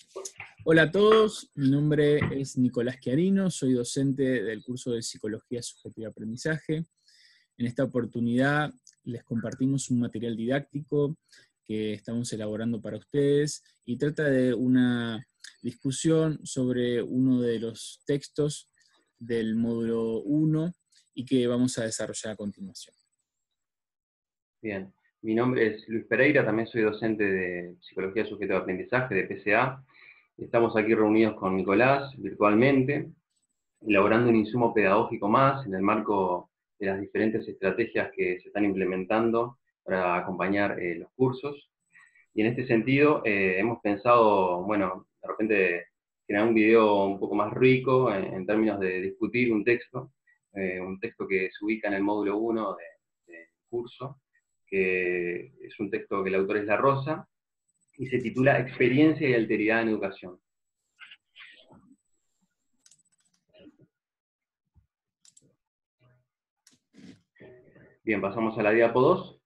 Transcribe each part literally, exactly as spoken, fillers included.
Hola a todos, mi nombre es Nicolás Chiarino, soy docente del curso de Psicología Subjetiva Aprendizaje. En esta oportunidad les compartimos un material didáctico que estamos elaborando para ustedes y trata de una discusión sobre uno de los textos del módulo uno y que vamos a desarrollar a continuación. Bien, mi nombre es Luis Pereira, también soy docente de Psicología Subjetiva Aprendizaje, de P C A. Estamos aquí reunidos con Nicolás virtualmente, elaborando un insumo pedagógico más en el marco de las diferentes estrategias que se están implementando para acompañar eh, los cursos. Y en este sentido eh, hemos pensado, bueno, de repente crear un video un poco más rico en, en términos de discutir un texto, eh, un texto que se ubica en el módulo uno de, de curso, que es un texto que el autor es La Rosa, y se titula Experiencia y Alteridad en Educación. Bien, pasamos a la diapo dos.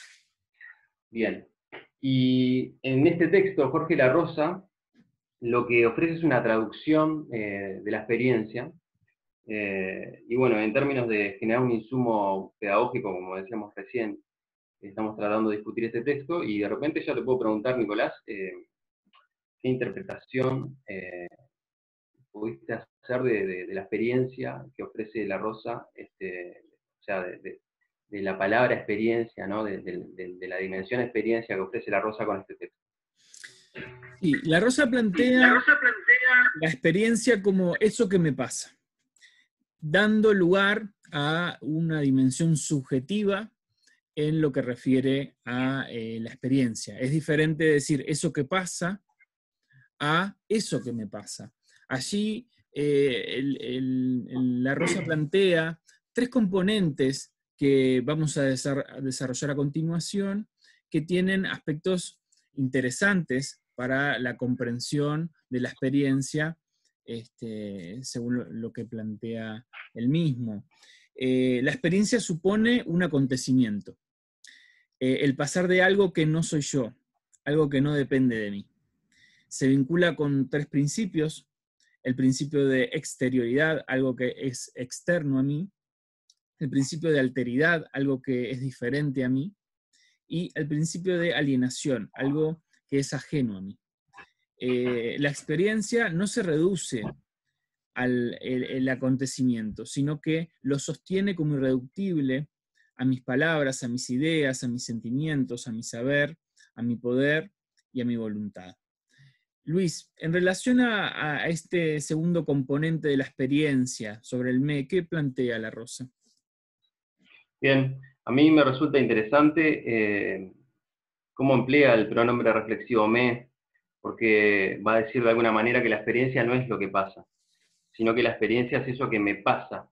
Bien, y en este texto, Jorge La Rosa lo que ofrece es una traducción eh, de la experiencia, eh, y bueno, en términos de generar un insumo pedagógico, como decíamos recién, estamos tratando de discutir este texto, y de repente ya te puedo preguntar, Nicolás, eh, ¿qué interpretación eh, pudiste hacer de, de, de la experiencia que ofrece La Rosa, este, o sea, de, de, de la palabra experiencia, ¿no? de, de, de, de la dimensión experiencia que ofrece La Rosa con este texto? Sí, La Rosa plantea, La Rosa plantea la experiencia como eso que me pasa, dando lugar a una dimensión subjetiva en lo que refiere a eh, la experiencia. Es diferente decir eso que pasa a eso que me pasa. Allí eh, el, el, el, La Rosa plantea tres componentes que vamos a, a desarrollar a continuación, que tienen aspectos interesantes para la comprensión de la experiencia, este, según lo que plantea él mismo. Eh, la experiencia supone un acontecimiento, eh, el pasar de algo que no soy yo, algo que no depende de mí. Se vincula con tres principios: el principio de exterioridad, algo que es externo a mí; el principio de alteridad, algo que es diferente a mí; y el principio de alienación, algo que es ajeno a mí. Eh, la experiencia no se reduce al el, el acontecimiento, sino que lo sostiene como irreductible a mis palabras, a mis ideas, a mis sentimientos, a mi saber, a mi poder y a mi voluntad. Luis, en relación a, a este segundo componente de la experiencia sobre el me, ¿qué plantea La Rosa? Bien, a mí me resulta interesante eh, cómo emplea el pronombre reflexivo me, porque va a decir de alguna manera que la experiencia no es lo que pasa, sino que la experiencia es eso que me pasa.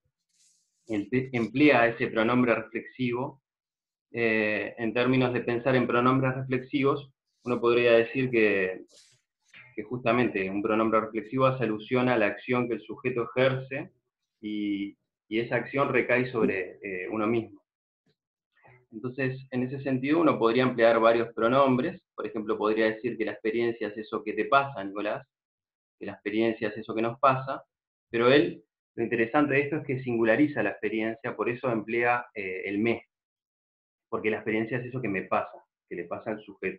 Emplea ese pronombre reflexivo. Eh, en términos de pensar en pronombres reflexivos, uno podría decir que, que justamente un pronombre reflexivo hace alusión a la acción que el sujeto ejerce, y, y esa acción recae sobre eh, uno mismo. Entonces, en ese sentido, uno podría emplear varios pronombres. Por ejemplo, podría decir que la experiencia es eso que te pasa, Nicolás, que la experiencia es eso que nos pasa, pero él, lo interesante de esto es que singulariza la experiencia, por eso emplea eh, el me, porque la experiencia es eso que me pasa, que le pasa al sujeto.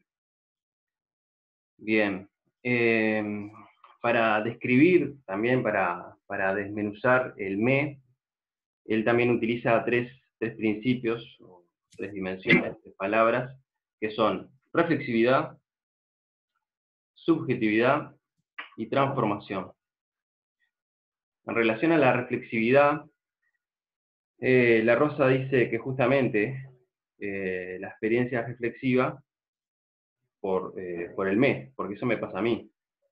Bien, eh, para describir, también para, para desmenuzar el me, él también utiliza tres, tres principios, o tres dimensiones, tres palabras, que son reflexividad, subjetividad y transformación. En relación a la reflexividad, eh, La Rosa dice que justamente eh, la experiencia es reflexiva por, eh, por el me, porque eso me pasa a mí.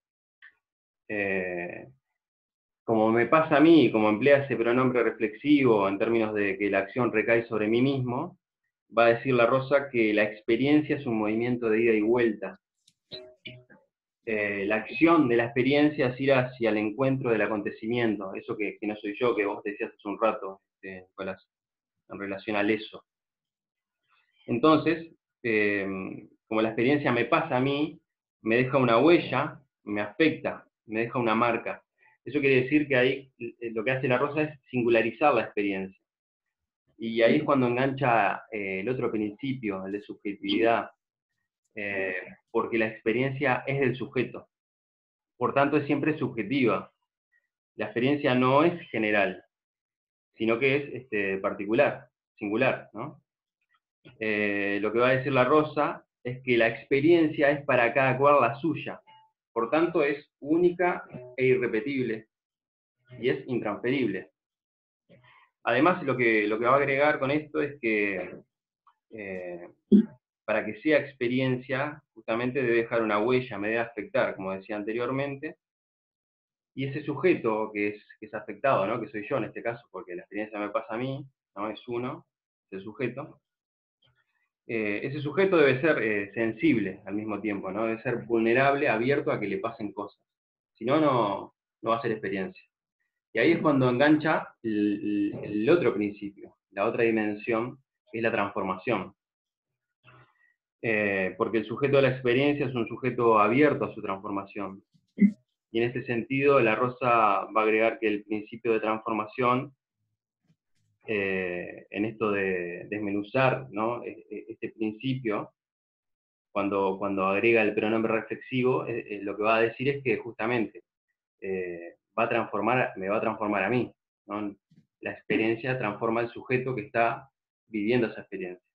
Eh, como me pasa a mí, como emplea ese pronombre reflexivo en términos de que la acción recae sobre mí mismo, va a decir La Rosa que la experiencia es un movimiento de ida y vuelta. Eh, la acción de la experiencia es ir hacia el encuentro del acontecimiento, eso que, que no soy yo, que vos decías hace un rato, este, Nicolás, en relación al eso. Entonces, eh, como la experiencia me pasa a mí, me deja una huella me afecta, me deja una marca. Eso quiere decir que ahí lo que hace la rosa es singularizar la experiencia. Y ahí es cuando engancha eh, el otro principio, el de subjetividad, eh, porque la experiencia es del sujeto. Por tanto, es siempre subjetiva. La experiencia no es general, sino que es este, particular, singular, ¿no? Eh, lo que va a decir la rosa es que la experiencia es para cada cual la suya. Por tanto, es única e irrepetible y es intransferible. Además, lo que, lo que va a agregar con esto es que eh, para que sea experiencia, justamente debe dejar una huella, me debe afectar, como decía anteriormente, y ese sujeto que es, que es afectado, ¿no? Que soy yo en este caso, porque la experiencia me pasa a mí, ¿no? Es uno, es el sujeto. Eh, ese sujeto debe ser eh, sensible al mismo tiempo, ¿no? Debe ser vulnerable, abierto a que le pasen cosas. Si no, no, no va a ser experiencia. Y ahí es cuando engancha el, el, el otro principio, la otra dimensión, que es la transformación. Eh, porque el sujeto de la experiencia es un sujeto abierto a su transformación. Y en este sentido, la rosa va a agregar que el principio de transformación, eh, en esto de desmenuzar, ¿no? Este principio, cuando, cuando agrega el pronombre reflexivo, eh, eh, lo que va a decir es que justamente eh, va a transformar, me va a transformar a mí, ¿no? La experiencia transforma al sujeto que está viviendo esa experiencia.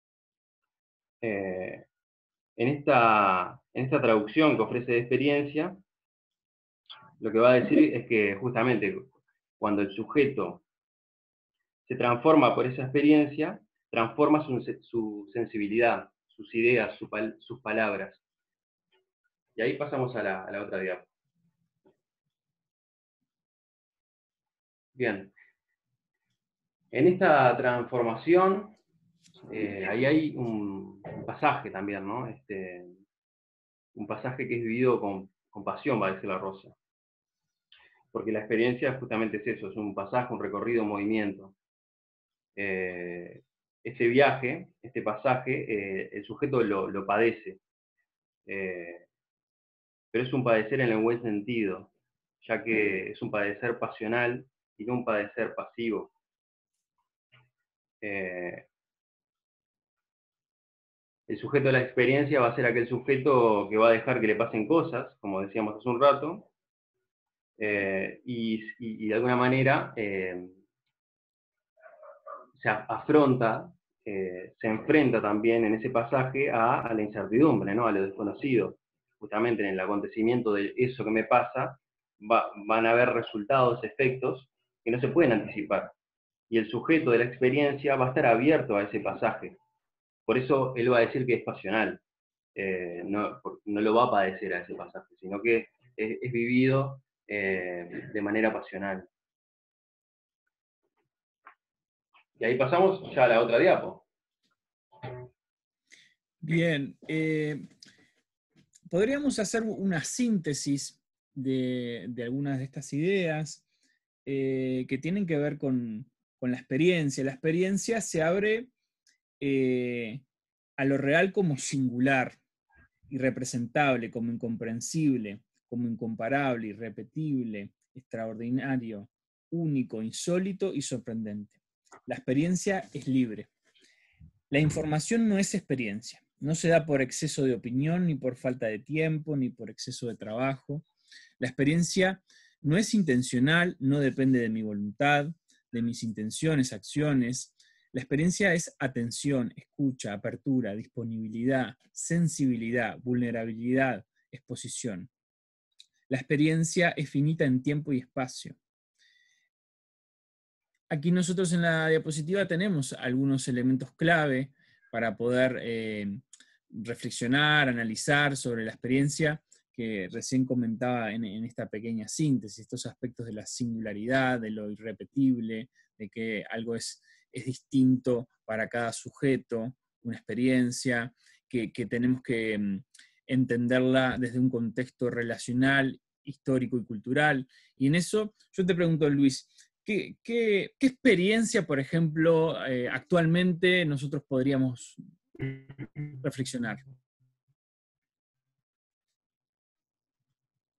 Eh, en, esta, en esta traducción que ofrece de experiencia, lo que va a decir es que justamente cuando el sujeto se transforma por esa experiencia, transforma su, su sensibilidad, sus ideas, su pal, sus palabras. Y ahí pasamos a la, a la otra diapositiva. Bien. En esta transformación, eh, ahí hay un, un pasaje también, ¿no? Este, un pasaje que es vivido con, con pasión, va a decir la rosa. Porque la experiencia justamente es eso, es un pasaje, un recorrido, un movimiento. Eh, este viaje, este pasaje, eh, el sujeto lo, lo padece. Eh, pero es un padecer en el buen sentido, ya que es un padecer pasional y no un padecer pasivo. Eh, el sujeto de la experiencia va a ser aquel sujeto que va a dejar que le pasen cosas, como decíamos hace un rato, eh, y, y, y de alguna manera eh, se afronta, eh, se enfrenta también en ese pasaje a, a la incertidumbre, ¿no? A lo desconocido. Justamente en el acontecimiento de eso que me pasa, va, van a haber resultados, efectos que no se pueden anticipar. Y el sujeto de la experiencia va a estar abierto a ese pasaje. Por eso él va a decir que es pasional. Eh, no, no lo va a padecer a ese pasaje, sino que es, es vivido eh, de manera pasional. Y ahí pasamos ya a la otra diapo. Bien, eh, podríamos hacer una síntesis de, de algunas de estas ideas eh, que tienen que ver con, con la experiencia. La experiencia se abre eh, a lo real como singular, irrepresentable, como incomprensible, como incomparable, irrepetible, extraordinario, único, insólito y sorprendente. La experiencia es libre. La información no es experiencia. No se da por exceso de opinión, ni por falta de tiempo, ni por exceso de trabajo. La experiencia no es intencional, no depende de mi voluntad, de mis intenciones, acciones. La experiencia es atención, escucha, apertura, disponibilidad, sensibilidad, vulnerabilidad, exposición. La experiencia es finita en tiempo y espacio. Aquí nosotros en la diapositiva tenemos algunos elementos clave para poder eh, reflexionar, analizar sobre la experiencia que recién comentaba en, en esta pequeña síntesis, estos aspectos de la singularidad, de lo irrepetible, de que algo es, es distinto para cada sujeto, una experiencia, que, que tenemos que um, entenderla desde un contexto relacional, histórico y cultural. Y en eso yo te pregunto, Luis, ¿Qué, qué, qué experiencia, por ejemplo, eh, actualmente nosotros podríamos reflexionar?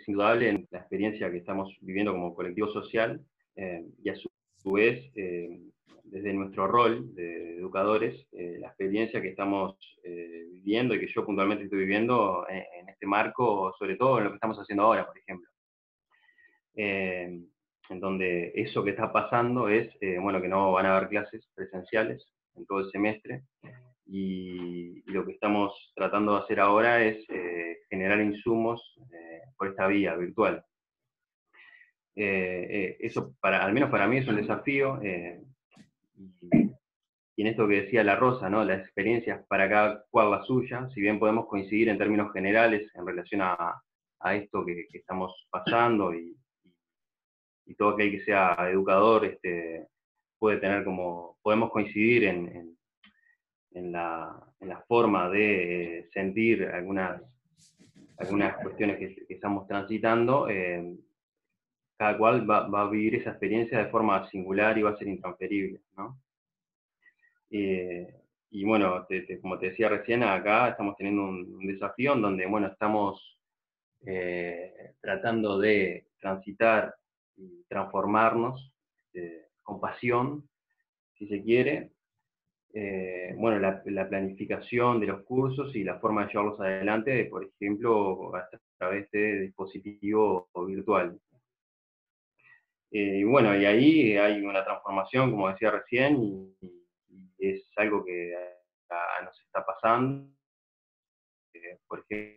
indudable en la experiencia que estamos viviendo como colectivo social, eh, y a su, su vez, eh, desde nuestro rol de educadores, eh, la experiencia que estamos eh, viviendo y que yo puntualmente estoy viviendo en, en este marco, sobre todo en lo que estamos haciendo ahora, por ejemplo. Eh, en donde eso que está pasando es, eh, bueno, que no van a haber clases presenciales en todo el semestre, y, y lo que estamos tratando de hacer ahora es eh, generar insumos eh, por esta vía virtual. Eh, eh, eso, para, al menos para mí, es un desafío, eh, y, y en esto que decía La Rosa, ¿no? Las experiencias para cada cual la suya, si bien podemos coincidir en términos generales en relación a, a esto que, que estamos pasando, y, y todo aquel que sea educador este, puede tener como, podemos coincidir en, en, en, la, en la forma de eh, sentir algunas, algunas cuestiones que, que estamos transitando. Eh, cada cual va, va, a vivir esa experiencia de forma singular y va a ser intransferible, ¿no? Eh, y bueno, te, te, como te decía recién, acá estamos teniendo un, un desafío en donde, bueno, estamos eh, tratando de transitar y transformarnos eh, con pasión, si se quiere. Eh, bueno, la, la, planificación de los cursos y la forma de llevarlos adelante, por ejemplo, a través de dispositivos virtuales. Eh, y bueno, y ahí hay una transformación, como decía recién, y, y es algo que a, a nos está pasando. Eh, por ejemplo,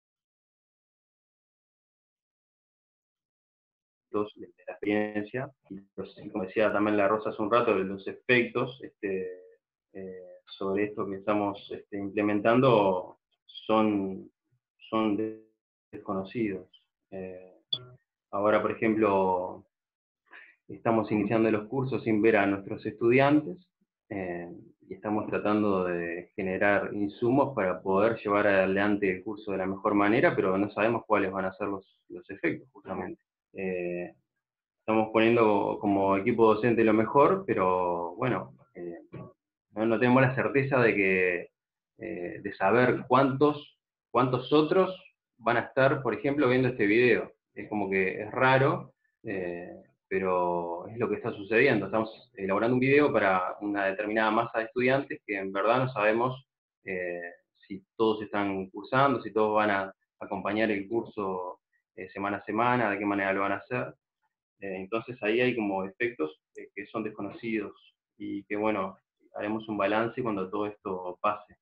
de la experiencia, y los, como decía también La Rosa hace un rato, de los efectos este, eh, sobre esto que estamos este, implementando son, son desconocidos. Eh, ahora, por ejemplo, estamos iniciando los cursos sin ver a nuestros estudiantes, eh, y estamos tratando de generar insumos para poder llevar adelante el curso de la mejor manera, pero no sabemos cuáles van a ser los, los efectos, justamente. Eh, estamos poniendo como equipo docente lo mejor, pero bueno, eh, no, no tenemos la certeza de que eh, de saber cuántos, cuántos otros van a estar, por ejemplo, viendo este video. Es como que es raro, eh, pero es lo que está sucediendo. Estamos elaborando un video para una determinada masa de estudiantes que en verdad no sabemos eh, si todos están cursando, si todos van a acompañar el curso eh, semana a semana, de qué manera lo van a hacer. Eh, entonces ahí hay como efectos eh, que son desconocidos, y que bueno, haremos un balance cuando todo esto pase.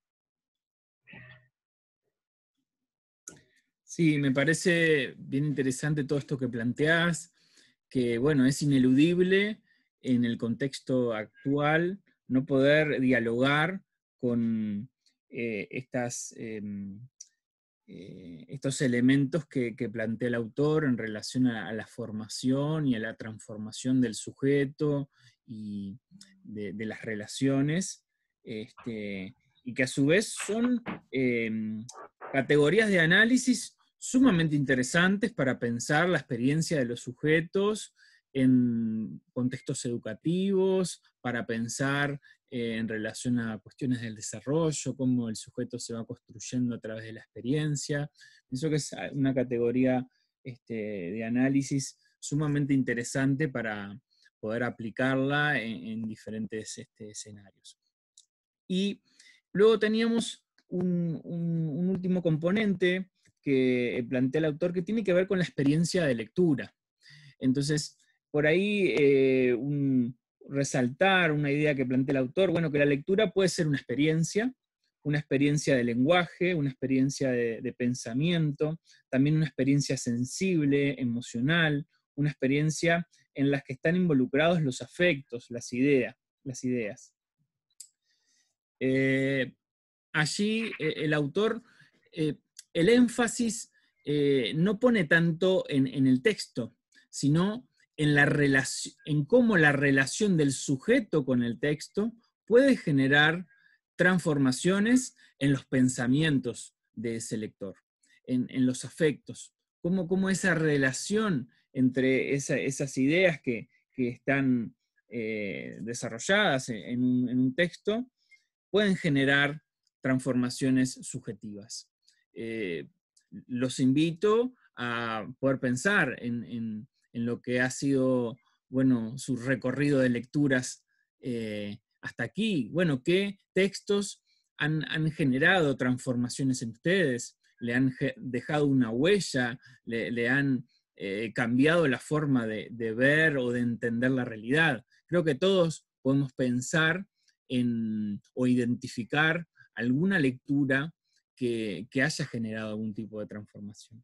Sí, me parece bien interesante todo esto que planteás, que bueno, es ineludible en el contexto actual no poder dialogar con eh, estas, eh, eh, estos elementos que, que plantea el autor en relación a, a la formación y a la transformación del sujeto y de, de las relaciones, este, y que a su vez son eh, categorías de análisis sumamente interesantes para pensar la experiencia de los sujetos en contextos educativos, para pensar eh, en relación a cuestiones del desarrollo, cómo el sujeto se va construyendo a través de la experiencia. Pienso que es una categoría este, de análisis sumamente interesante para poder aplicarla en, en diferentes este, escenarios. Y luego teníamos un, un, un último componente que plantea el autor, que tiene que ver con la experiencia de lectura. Entonces, por ahí eh, un, resaltar una idea que plantea el autor, bueno, que la lectura puede ser una experiencia, una experiencia de lenguaje, una experiencia de, de pensamiento, también una experiencia sensible, emocional, una experiencia en la que están involucrados los afectos, las ideas. Las ideas. Eh, allí eh, el autor, eh, el énfasis eh, no pone tanto en, en el texto, sino en, la en cómo la relación del sujeto con el texto puede generar transformaciones en los pensamientos de ese lector, en, en los afectos, cómo, cómo esa relación entre esa, esas ideas que, que están eh, desarrolladas en un, en un texto pueden generar transformaciones subjetivas. Eh, los invito a poder pensar en, en, en lo que ha sido, bueno, su recorrido de lecturas eh, hasta aquí. Bueno, ¿qué textos han, han generado transformaciones en ustedes? ¿Le han dejado una huella? ¿Le, le han eh, cambiado la forma de, de ver o de entender la realidad? Creo que todos podemos pensar en, o identificar alguna lectura que, que haya generado algún tipo de transformación.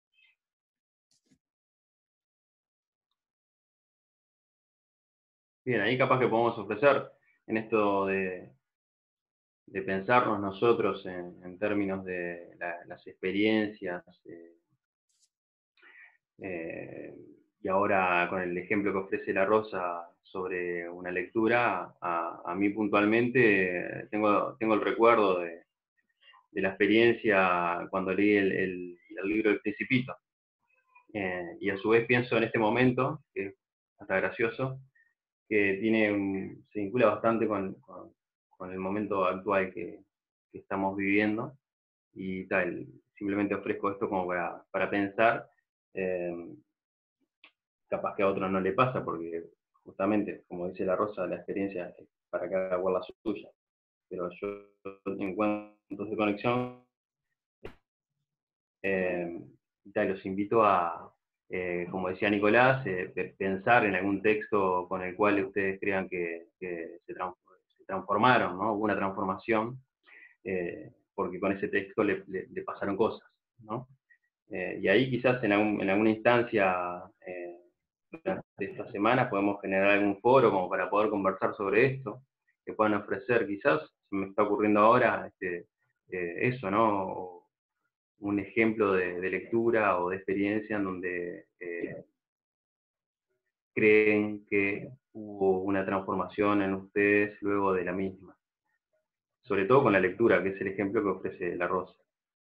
Bien, ahí capaz que podemos ofrecer en esto de, de pensarnos nosotros en, en términos de la, las experiencias, eh, eh, y ahora con el ejemplo que ofrece La Rosa sobre una lectura, a, a mí puntualmente tengo, tengo el recuerdo de, de la experiencia cuando leí el, el, el libro El Principito. Eh, y a su vez pienso en este momento, que es hasta gracioso, que tiene un, se vincula bastante con, con, con el momento actual que, que estamos viviendo, y tal, simplemente ofrezco esto como para, para pensar, eh, capaz que a otro no le pasa, porque justamente, como dice La Rosa, la experiencia es para cada cual la suya, pero yo encuentro de conexión, eh, tal, los invito a, eh, como decía Nicolás, eh, pensar en algún texto con el cual ustedes crean que, que se, trans se, transformaron, ¿no? Hubo una transformación, eh, porque con ese texto le, le, le pasaron cosas, ¿no? Eh, y ahí quizás en, algún, en alguna instancia eh, durante esta semana podemos generar algún foro como para poder conversar sobre esto, que puedan ofrecer quizás, se me está ocurriendo ahora, este, eh, eso, ¿no? Un ejemplo de, de lectura o de experiencia en donde eh, creen que hubo una transformación en ustedes luego de la misma. Sobre todo con la lectura, que es el ejemplo que ofrece La Rosa.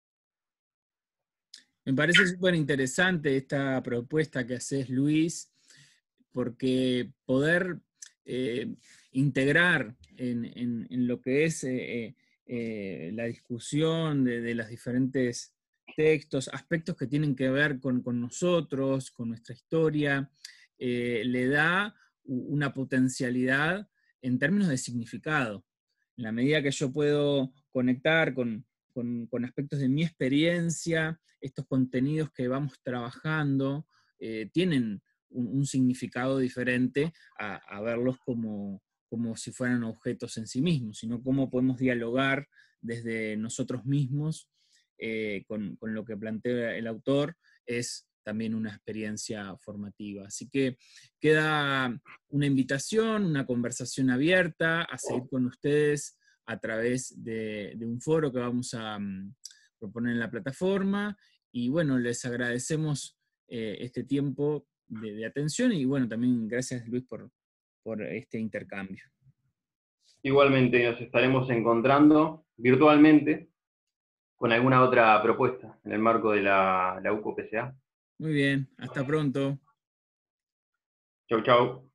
Me parece súper interesante esta propuesta que haces, Luis, porque poder eh, integrar en, en, en, lo que es eh, eh, la discusión de, de los diferentes textos, aspectos que tienen que ver con, con nosotros, con nuestra historia, eh, le da una potencialidad en términos de significado. En la medida que yo puedo conectar con, con, con aspectos de mi experiencia, estos contenidos que vamos trabajando eh, tienen un, un significado diferente a, a verlos como, como si fueran objetos en sí mismos, sino cómo podemos dialogar desde nosotros mismos eh, con, con lo que plantea el autor, es también una experiencia formativa. Así que queda una invitación, una conversación abierta a seguir con ustedes a través de, de un foro que vamos a um, proponer en la plataforma. Y bueno, les agradecemos eh, este tiempo de, de atención y bueno, también gracias Luis por, por este intercambio. Igualmente nos estaremos encontrando virtualmente con alguna otra propuesta en el marco de la, la U C O P C A. Muy bien, hasta pronto. Chau, chau.